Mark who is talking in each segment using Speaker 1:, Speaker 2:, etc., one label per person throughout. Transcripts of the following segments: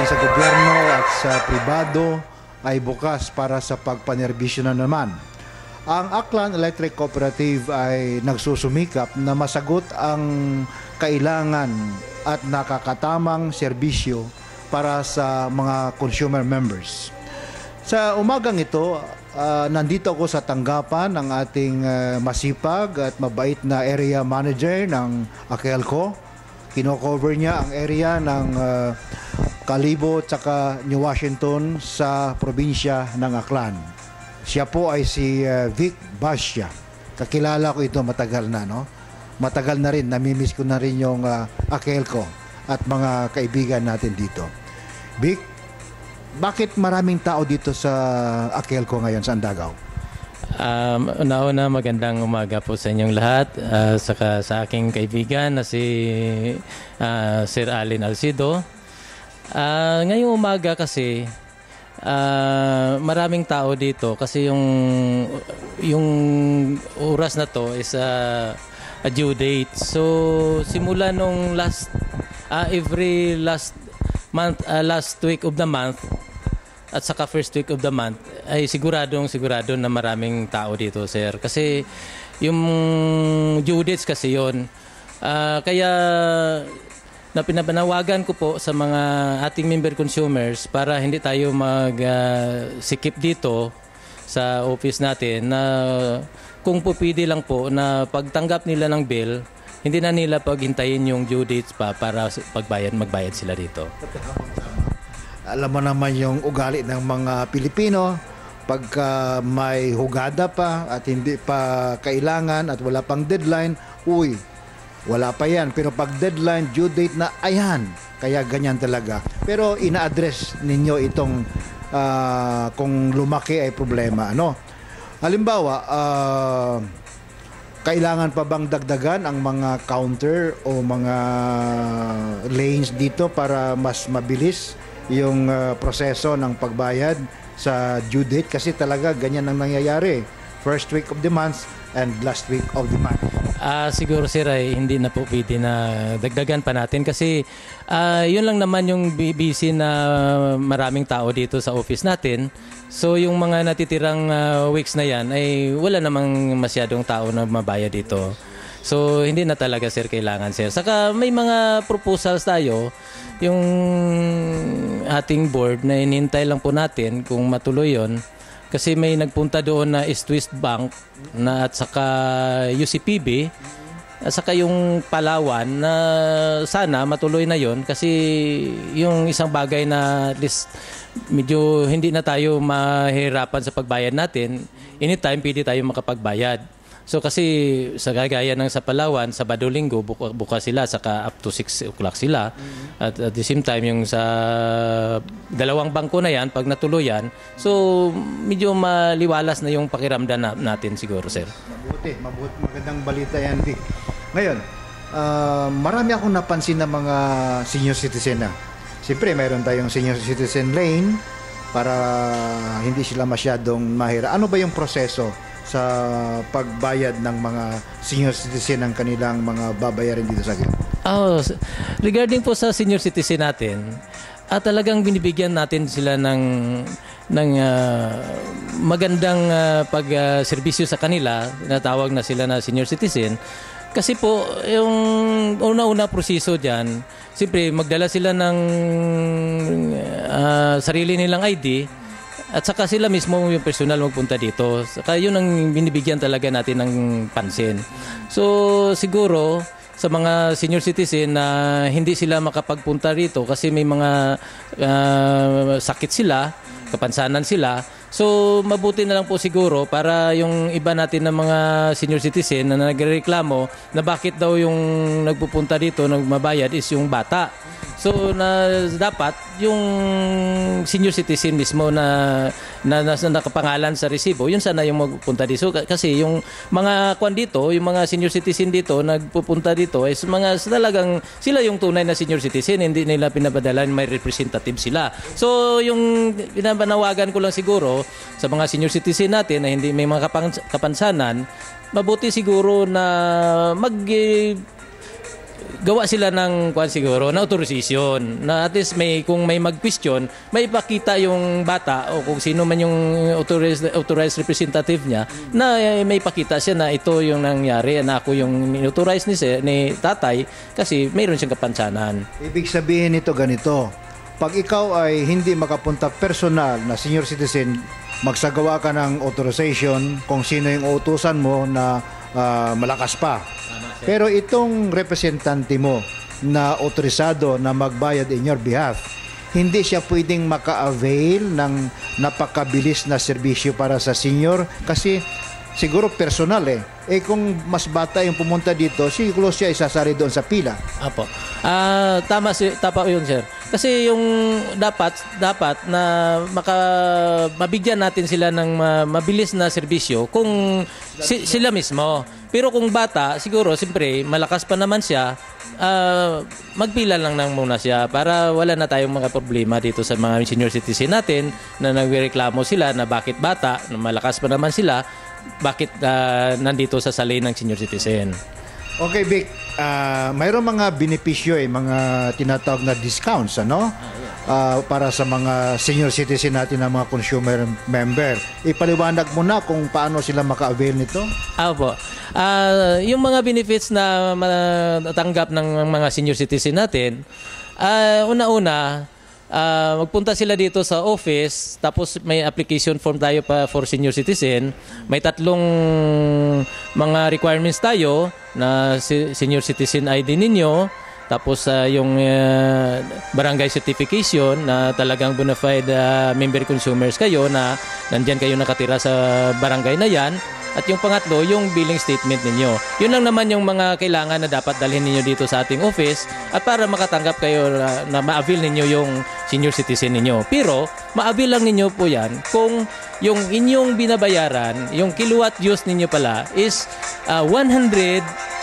Speaker 1: sa gobyerno at sa pribado ay bukas para sa pagpanerbisyo na naman. Ang Aklan Electric Cooperative ay nagsusumikap na masagot ang kailangan at nakakatamang serbisyo para sa mga consumer members. Sa umagang ito, nandito ako sa tanggapan ng ating masipag at mabait na area manager ng Akelco. Kino-cover niya ang area ng Kalibo at saka New Washington sa probinsya ng Aklan. Siya po ay si Vic Basya. Kakilala ko ito matagal na, no? Matagal na rin, namimiss ko na rin yung Akelco at mga kaibigan natin dito. Vic, bakit maraming tao dito sa Akelco ngayon sa Andagaw?
Speaker 2: Una-una, magandang umaga po sa inyong lahat. Saka sa aking kaibigan na si Sir Alin Alcido. Ngayong umaga kasi, maraming tao dito kasi yung oras na to is a due date. So simula nung every last month, last week of the month at saka first week of the month ay sigurado na maraming tao dito, sir, kasi yung due dates kasi yon. Kaya na pinapanawagan ko po sa mga ating member consumers para hindi tayo sikip dito sa office natin na kung pupili lang po na pagtanggap nila ng bill, hindi na nila paghintayin yung due dates pa para magbayad sila dito.
Speaker 1: Alam mo naman yung ugali ng mga Pilipino, pagka may hugada pa at hindi pa kailangan at wala pang deadline, wala pa yan. Pero pag deadline, due date na, ayan. Kaya ganyan talaga. Pero ina-address ninyo itong kung lumaki ay problema. Ano? Halimbawa, kailangan pa bang dagdagan ang mga counter o mga lanes dito para mas mabilis yung proseso ng pagbayad sa due date? Kasi talaga ganyan ang nangyayari. First week of the month and last week of the month.
Speaker 2: Siguro, sir, ay hindi na po pwede na dagdagan pa natin kasi yun lang naman yung busy na maraming tao dito sa office natin. So yung mga natitirang weeks na yan ay wala namang masyadong tao na mabayad dito. So hindi na talaga, sir, kailangan, sir. Saka may mga proposals tayo, yung ating board na inintay lang po natin kung matuloy yon. Kasi may nagpunta doon na East West Bank na at saka UCPB at saka yung Palawan na sana matuloy na yon kasi yung isang bagay na at least medyo hindi na tayo mahirapan sa pagbayad natin, anytime pwede tayo makapagbayad. So kasi sa gaya ng sa Palawan, Sabado-Linggo bukas sila saka up to 6 o'clock sila. At the same time yung sa dalawang bangko na yan pag natuluyan, so medyo maliwalas na yung pakiramdam natin siguro, sir.
Speaker 1: Mabuti, magandang balita yan, Vic. Ngayon, marami akong napansin na mga senior citizen na. Siyempre, mayroon tayong senior citizen lane para hindi sila masyadong mahira. Ano ba yung proseso sa pagbayad ng mga senior citizen ng kanilang mga babayarin dito sa akin?
Speaker 2: Regarding po sa senior citizen natin, talagang binibigyan natin sila ng magandang pag-serbisyo sa kanila, natawag na sila na senior citizen. Kasi po, yung una-una proseso dyan, siyempre magdala sila ng sarili nilang ID. At saka sila mismo yung personal magpunta dito. Saka yun ang binibigyan talaga natin ng pansin. So siguro sa mga senior citizen na hindi sila makapagpunta rito kasi may mga sakit sila, kapansanan sila. So mabuti na lang po siguro para yung iba natin ng mga senior citizen na nagrereklamo na bakit daw yung nagpupunta dito nagmabayad is yung bata. So dapat yung senior citizen mismo na nakapangalan sa resibo, yun sana yung magpupunta dito. Kasi yung mga dito, yung mga senior citizen dito nagpupunta dito is mga talagang sila yung tunay na senior citizen, hindi nila pinapadalan, may representative sila. So yung pinapanawagan ko lang siguro sa mga senior citizen natin na hindi may mga kapansanan, mabuti siguro na gawa sila ng kwan siguro na authorization na at least kung may mag-question, may ipakita yung bata o kung sino man yung authorized representative niya na may ipakita siya na ito yung nangyari na ako yung authorized ni tatay kasi mayroon siyang kapansanan.
Speaker 1: Ibig sabihin nito ganito, pag ikaw ay hindi makapunta personal na senior citizen, magsagawa ka ng authorization kung sino yung utusan mo na malakas pa. Pero itong representante mo na otorisado na magbayad in your behalf, hindi siya pwedeng maka-avail ng napakabilis na serbisyo para sa senior kasi siguro personal kung mas bata yung pumunta dito, siguro siya isasari doon sa pila.
Speaker 2: Apo. Tama yun, sir. Kasi yung dapat na mabigyan natin sila ng mabilis na serbisyo kung sila mismo. Pero kung bata, siguro, siyempre, malakas pa naman siya, magpila lang muna siya para wala na tayong mga problema dito sa mga senior citizen natin na nagreklamo sila na bakit bata, na malakas pa naman sila, bakit nandito sa salin ng senior citizen.
Speaker 1: Okay, Vic. Mayroong mga benepisyo mga tinatawag na discounts, ano? Para sa mga senior citizen natin na mga consumer member. Ipaliwanag mo na kung paano sila maka-avail nito?
Speaker 2: Opo. Yung mga benefits na matanggap ng mga senior citizen natin, una-una, magpunta sila dito sa office, tapos may application form tayo for senior citizen. May 3 mga requirements tayo na senior citizen ID ninyo, tapos yung barangay certification na talagang bona fide member consumers kayo na nandyan kayo nakatira sa barangay na yan. At yung pangatlo, yung billing statement ninyo. Yun lang naman yung mga kailangan na dapat dalhin ninyo dito sa ating office at para makatanggap kayo na ma-avail ninyo yung senior citizen ninyo. Pero, ma-avail lang ninyo po yan kung yung inyong binabayaran, yung kilowatt use ninyo pala is 100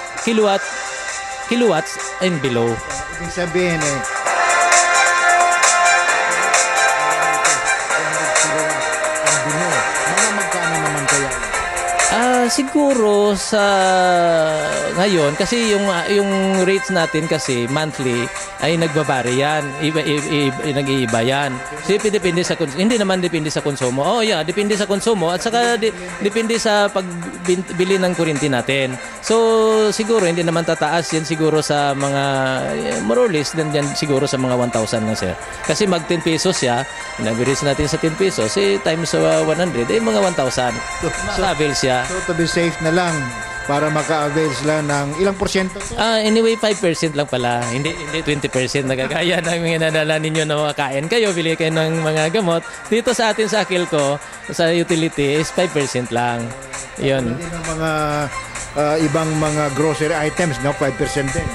Speaker 2: kilowatts and below.
Speaker 1: Ibig sabihin mga magkano naman kaya?
Speaker 2: Siguro sa ngayon kasi yung rates natin kasi monthly ay nagbabari yan. Nag-iiba yan. So, depende sa hindi naman depende sa konsumo. Depende sa konsumo at saka depende sa pagbili ng kuryente natin. So, siguro hindi naman tataas yan siguro sa mga more or less din yan siguro sa mga 1,000 lang, sir. Kasi mag 10 pesos siya, nag-raise natin sa 10 pesos, times 100, mga 1,000. Maka-avail siya.
Speaker 1: So, to be safe na lang para maka-avail sila ng ilang porsyento?
Speaker 2: Anyway, 5% lang pala. Hindi 20% nagagaya ng mga nadala ninyo na makakain kayo, bili kayo ng mga gamot. Dito sa atin sa Akilco, sa utility is 5% lang. Yun.
Speaker 1: Hindi ng mga ibang mga grocery items, no? 5% din.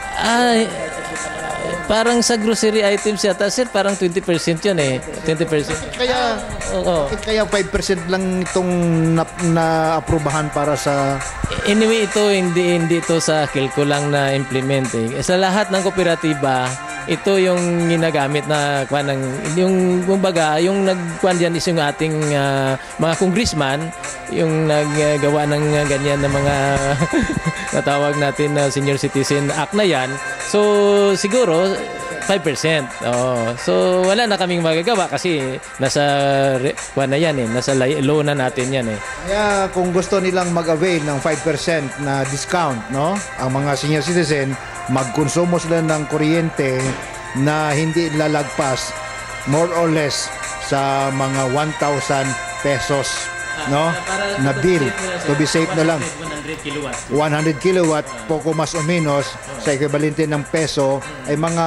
Speaker 2: Parang sa grocery items yata, sir, parang 20% yun 20%.
Speaker 1: Kaya 5% lang itong na-aprobahan para sa...
Speaker 2: Anyway, ito hindi ito sa Akilco lang na implement Sa lahat ng kooperatiba, ito yung ginagamit na yung kumbaga, yung nagkuan diyan is yung ating mga congressman, yung naggawa ng ganyan na mga natawag natin na Senior Citizen Act na yan. So siguro 5%. So wala na kaming magagawa kasi nasa na yan nasa law na natin yan
Speaker 1: Kaya kung gusto nilang mag-avail ng 5% na discount, no? Ang mga senior citizen, magkonsumo sila ng kuryente na hindi lalagpas more or less sa mga 1,000 pesos, no? Na bill. To be safe na lang. 100 kilowatt, poco mas o menos sa equivalente ng peso ay mga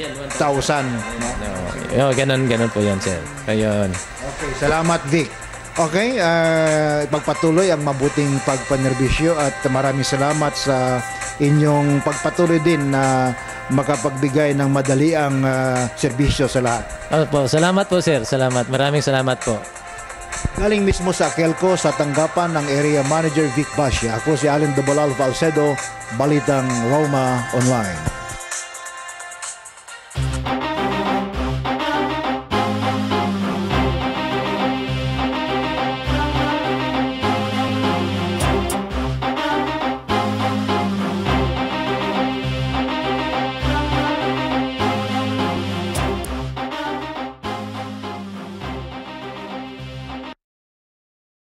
Speaker 1: 1,000.
Speaker 2: Ganun po yan, sir. Ayun.
Speaker 1: Okay, salamat, Vic. Okay, pagpatuloy ang mabuting pagpanerbisyo at maraming salamat sa inyong pagpatuloy din na makapagbigay ng madaliang serbisyo sa lahat.
Speaker 2: Salamat po, sir. Salamat. Maraming salamat po.
Speaker 1: Galing mismo sa Akilco sa tanggapan ng Area Manager Vic Basya. Ako si Allen Dobalal Falcedo, Balitang Roma Online.